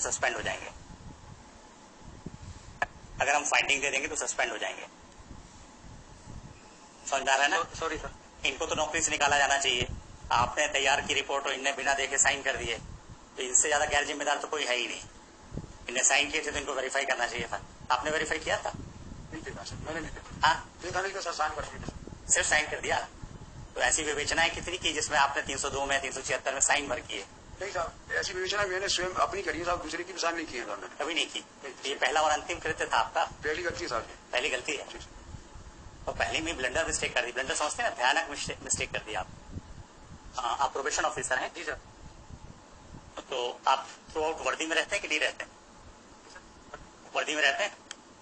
Suspend हो जाएंगे। अगर हम फाइंडिंग दे देंगे तो सस्पेंड हो जाएंगे। समझ आ रहा है ना? सॉरी सर, इनको तो नौकरी से निकाला जाना चाहिए। आपने तैयार की रिपोर्ट और इनने बिना देखे साइन कर दिए, तो इनसे ज्यादा गैर जिम्मेदार तो कोई है ही नहीं। इनने साइन किए थे तो इनको वेरीफाई करना चाहिए था। आपने वेरीफाई किया था? नहीं देखा सर, मैंने नहीं देखा। हाँ, देखा नहीं तो सर साइन कर दिया, सिर्फ साइन कर दिया। तो ऐसी विवेचनाएं कितनी की जिसमें आपने 302 में 376 में साइन भर किए? नहीं साहब, ऐसी विवेचना मैंने स्वयं अपनी करी है साहब, दूसरे की भी साइन नहीं किए मैंने कभी नहीं की। ये पहला और अंतिम कृत्य था आपका? पहली गलती है साहब, पहली गलती है। और पहले में ब्लंडर मिस्टेक कर दी। ब्लंडर समझते हैं ना, भयानक मिस्टेक कर दी आप। आप प्रोबेशन ऑफिसर हैं? जी सर। तो आप थ्रू आउट वर्दी में रहते हैं कि नहीं रहते? वर्दी में रहते हैं।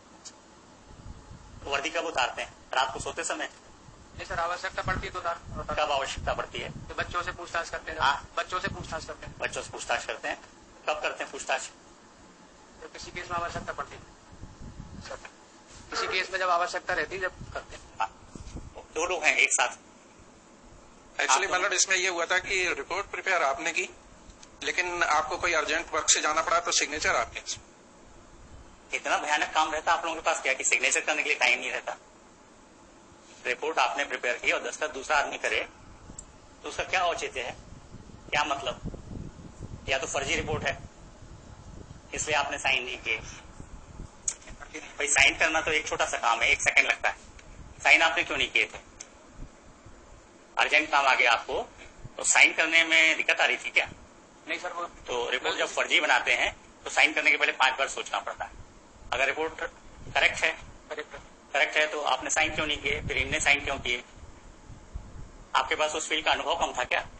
वर्दी कब उतारते हैं? रात को सोते समय? नहीं सर, आवश्यकता पड़ती है तो कब आवश्यकता पड़ती है? तो बच्चों से पूछताछ करते हैं। बच्चों से पूछताछ करते हैं। बच्चों से पूछताछ करते हैं। कब करते हैं पूछताछ? तो किसी केस में आवश्यकता पड़ती है सर, किसी केस में जब आवश्यकता रहती है जब करते हैं। दो लोग हैं एक साथ। एक्चुअली मतलब इसमें ये हुआ था कि रिपोर्ट प्रिपेयर आपने की, लेकिन आपको कोई अर्जेंट वर्क से जाना पड़ा तो सिग्नेचर आपके। इतना भयानक काम रहता आप लोगों के पास क्या कि सिग्नेचर करने के लिए टाइम नहीं रहता? रिपोर्ट आपने प्रिपेयर की और दस्तखत दूसरा आदमी करे तो उसका क्या औचित्य है? क्या मतलब? या तो फर्जी रिपोर्ट है इसलिए आपने साइन नहीं किए। भाई साइन करना तो एक छोटा सा काम है, 1 सेकंड लगता है। साइन आपने क्यों नहीं किए थे? अर्जेंट काम आ गया आपको तो साइन करने में दिक्कत आ रही थी क्या? नहीं सर, वो तो रिपोर्ट जब फर्जी बनाते हैं तो साइन करने के पहले 5 बार सोचना पड़ता है। अगर रिपोर्ट करेक्ट है तो आपने साइन क्यों नहीं किए? फिर इनने साइन क्यों किए? आपके पास उस फील्ड का अनुभव कम था क्या?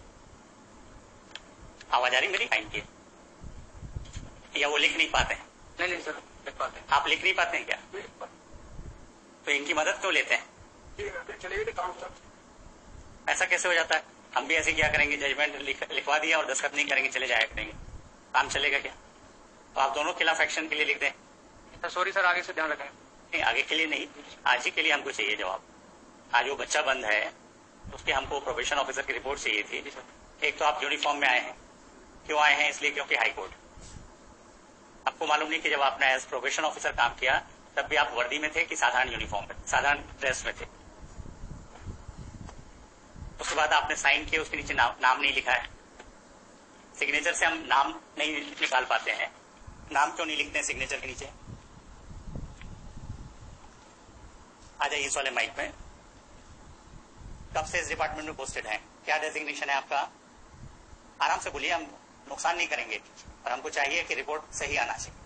आवाज आ रही मेरी? साइन किए या वो लिख नहीं पाते हैं? नहीं सर, लिख पाते हैं। आप लिख नहीं पाते हैं क्या? तो इनकी मदद क्यों लेते हैं? चलिए काम सर। ऐसा कैसे हो जाता है? हम भी ऐसे क्या करेंगे, जजमेंट लिखवा दिया और दस्तखत नहीं करेंगे, चले जाया करेंगे, काम चलेगा क्या? तो आप दोनों खिलाफ एक्शन के लिए लिख दें। सॉरी सर, आगे से ध्यान रखें। नहीं, आगे के लिए नहीं, आज ही के लिए हमको चाहिए जवाब। आज वो बच्चा बंद है उसके हमको प्रोबेशन ऑफिसर की रिपोर्ट चाहिए थी। एक तो आप यूनिफॉर्म में आए हैं, क्यों आए हैं? इसलिए क्योंकि हाईकोर्ट। आपको मालूम नहीं कि जब आपने एज प्रोबेशन ऑफिसर काम किया तब भी आप वर्दी में थे कि साधारण यूनिफॉर्म में, साधारण ड्रेस में थे? उसके बाद आपने साइन किए, उसके नीचे नाम नहीं लिखा है। सिग्नेचर से हम नाम नहीं निकाल पाते हैं। नाम क्यों नहीं लिखते हैं सिग्नेचर के नीचे? आ जाइए इस वाले माइक में। कब से इस डिपार्टमेंट में पोस्टेड हैं? क्या डेजिग्नेशन है आपका? आराम से बोलिए, हम नुकसान नहीं करेंगे और हमको चाहिए कि रिपोर्ट सही आना चाहिए।